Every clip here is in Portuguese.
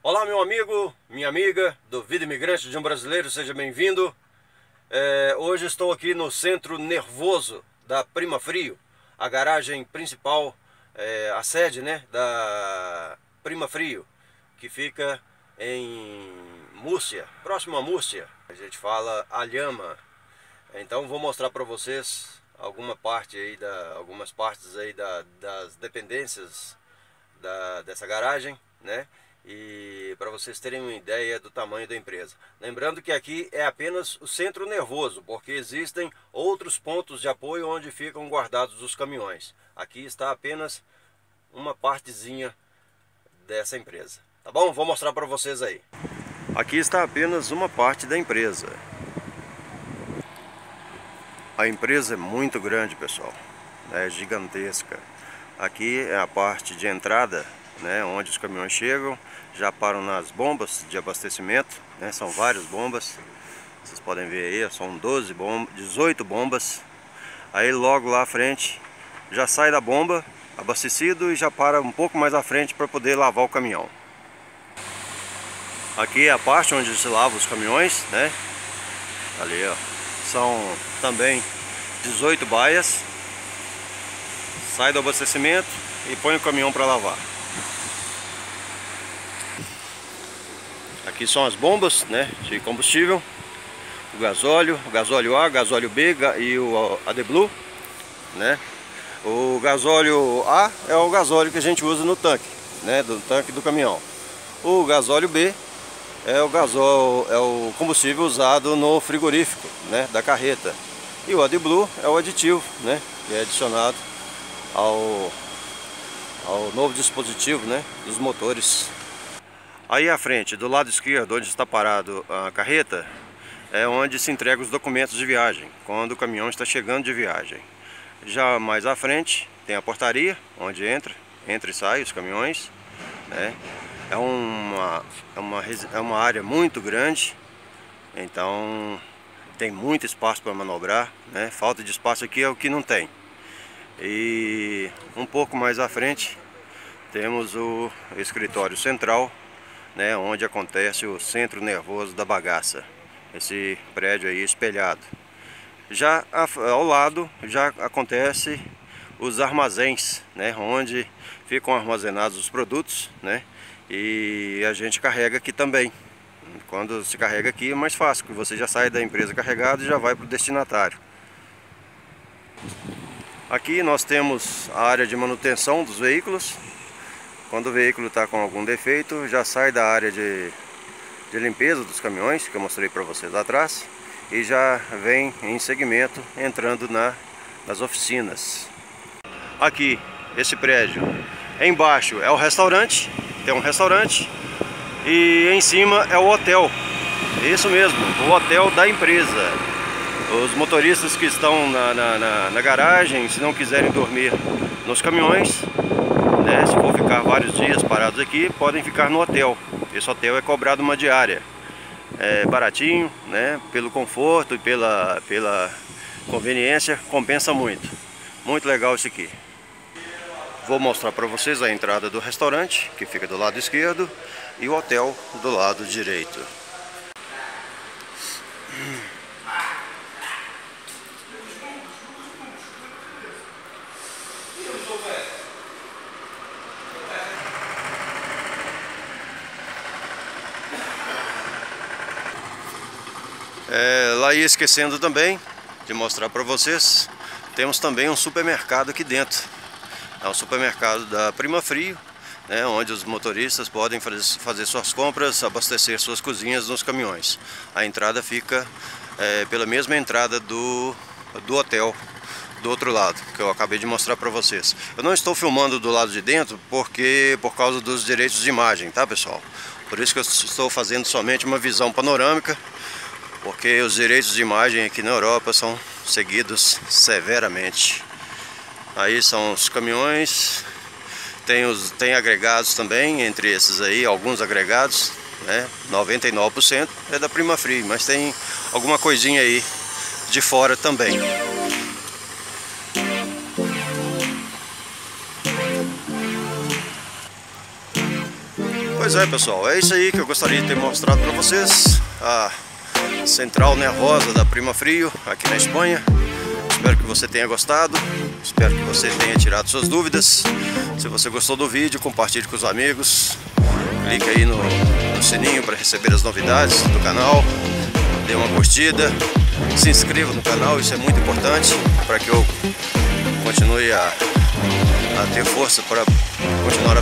Olá, meu amigo, minha amiga do Vida Imigrante de um Brasileiro, seja bem-vindo. Hoje estou aqui no centro nervoso da Prima Frio, a garagem principal, a sede, né, da Prima Frio, que fica em Múrcia, próximo a Múrcia. A gente fala Alhama. Então vou mostrar para vocês algumas partes aí das dependências dessa garagem, né? E para vocês terem uma ideia do tamanho da empresa. Lembrando que aqui é apenas o centro nervoso, porque existem outros pontos de apoio onde ficam guardados os caminhões. Aqui está apenas uma partezinha dessa empresa, tá bom? Vou mostrar para vocês aí. Aqui está apenas uma parte da empresa. A empresa é muito grande, pessoal, é gigantesca. Aqui é a parte de entrada, né, onde os caminhões chegam, já param nas bombas de abastecimento, né, são várias bombas, vocês podem ver aí, são 18 bombas. Aí logo lá à frente já sai da bomba abastecido e já para um pouco mais à frente para poder lavar o caminhão. Aqui é a parte onde se lava os caminhões, né, ali ó, são também 18 baias. Sai do abastecimento e põe o caminhão para lavar. Aqui são as bombas, né, de combustível, o gasóleo A, gasóleo B e o AdBlue, né? O gasóleo A é o gasóleo que a gente usa no tanque, né, do tanque do caminhão. O gasóleo B é o combustível usado no frigorífico, né, da carreta. E o AdBlue é o aditivo, né, que é adicionado ao novo dispositivo, né, dos motores. Aí à frente, do lado esquerdo, onde está parado a carreta, é onde se entregam os documentos de viagem, quando o caminhão está chegando de viagem. Já mais à frente tem a portaria, onde entra e sai os caminhões, né? É uma área muito grande, então tem muito espaço para manobrar, né? Falta de espaço aqui é o que não tem. E um pouco mais à frente temos o escritório central, né, onde acontece o centro nervoso da bagaça. Esse prédio aí espelhado. Já ao lado já acontece os armazéns, né, onde ficam armazenados os produtos, né, e a gente carrega aqui também. Quando se carrega aqui é mais fácil, porque você já sai da empresa carregado e já vai para o destinatário. Aqui nós temos a área de manutenção dos veículos. Quando o veículo está com algum defeito, já sai da área de limpeza dos caminhões, que eu mostrei para vocês lá atrás, e já vem em segmento entrando nas oficinas. Aqui, esse prédio, embaixo é o restaurante, tem um restaurante, e em cima é o hotel. Isso mesmo, o hotel da empresa. Os motoristas que estão na garagem, se não quiserem dormir nos caminhões, né, se for ficar vários dias parados aqui, podem ficar no hotel. Esse hotel é cobrado uma diária. É baratinho, né, pelo conforto e pela conveniência, compensa muito. Muito legal isso aqui. Vou mostrar para vocês a entrada do restaurante, que fica do lado esquerdo, e o hotel do lado direito. Lá ia esquecendo também de mostrar para vocês, temos também um supermercado aqui dentro. É um supermercado da Prima Frio, né, onde os motoristas podem fazer suas compras, abastecer suas cozinhas nos caminhões. A entrada fica pela mesma entrada do hotel do outro lado, que eu acabei de mostrar para vocês. Eu não estou filmando do lado de dentro por causa dos direitos de imagem, tá, pessoal? Por isso que eu estou fazendo somente uma visão panorâmica, porque os direitos de imagem aqui na Europa são seguidos severamente. Aí são os caminhões, tem agregados também, entre esses aí, alguns agregados, né? 99% é da Prima Frio, mas tem alguma coisinha aí de fora também. Pois é, pessoal, é isso aí que eu gostaria de ter mostrado para vocês. A central nervosa da Primafrio aqui na Espanha. Espero que você tenha gostado, espero que você tenha tirado suas dúvidas. Se você gostou do vídeo, compartilhe com os amigos. Clique aí no sininho para receber as novidades do canal. Dê uma curtida, se inscreva no canal, isso é muito importante para que eu continue a ter força para continuar a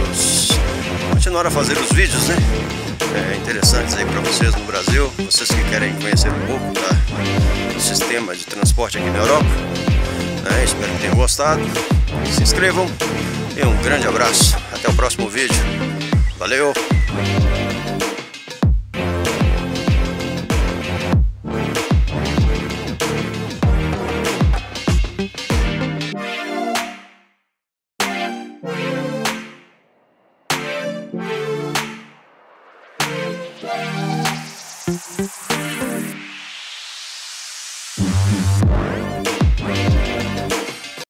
fazer os vídeos, né? Interessantes aí para vocês no Brasil, vocês que querem conhecer um pouco do sistema de transporte aqui na Europa. Espero que tenham gostado. Se inscrevam e um grande abraço. Até o próximo vídeo. Valeu!